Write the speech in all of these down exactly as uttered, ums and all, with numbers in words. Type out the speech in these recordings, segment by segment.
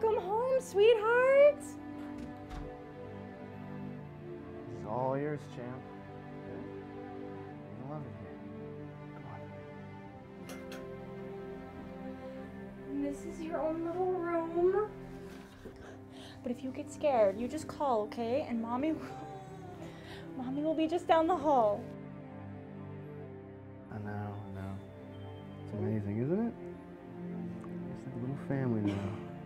Welcome home, sweetheart. This is all yours, champ. You love it here. Come on. And this is your own little room. But if you get scared, you just call, okay? And mommy, mommy will be just down the hall. I know, I know. It's amazing, isn't it? It's like a little family now.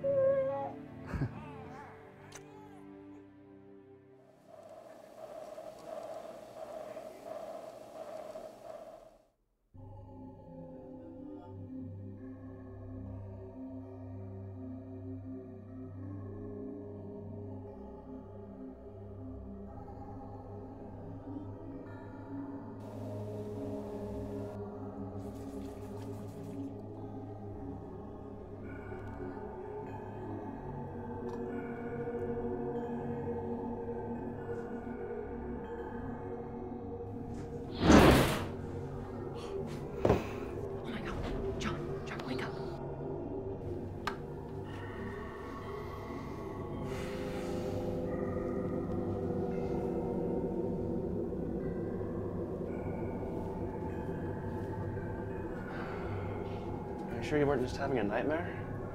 Are you sure you weren't just having a nightmare?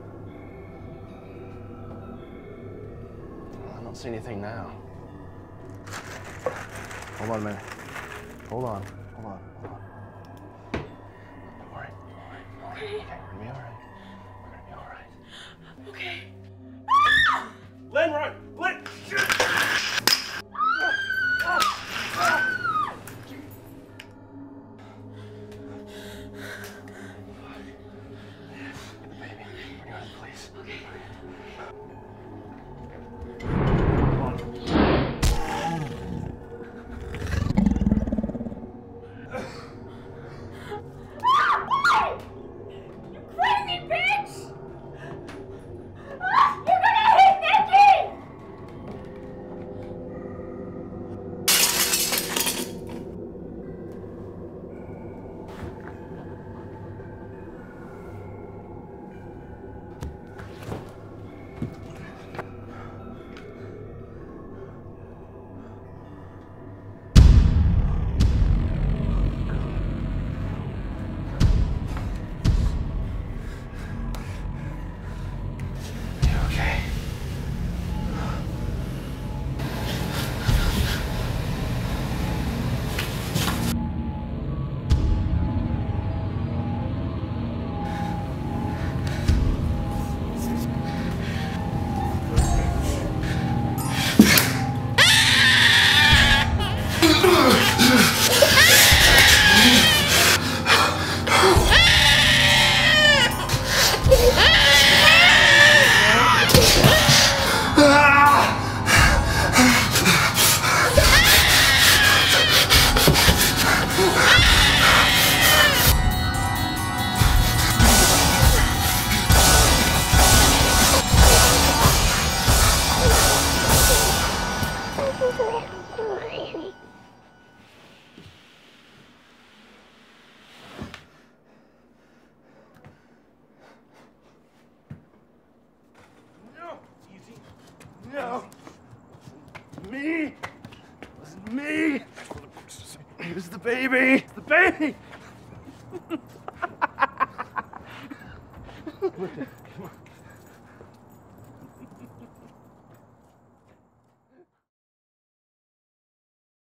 Well, I don't see anything now. Hold on a minute. Hold on. Hold on. Hold on. Don't worry. Don't worry. Don't worry. Okay, we're gonna be all right. We're gonna be all right. Okay. Lynn, run! Lynn! No. Me. It was me. It was the baby. It's the baby. Look, come on.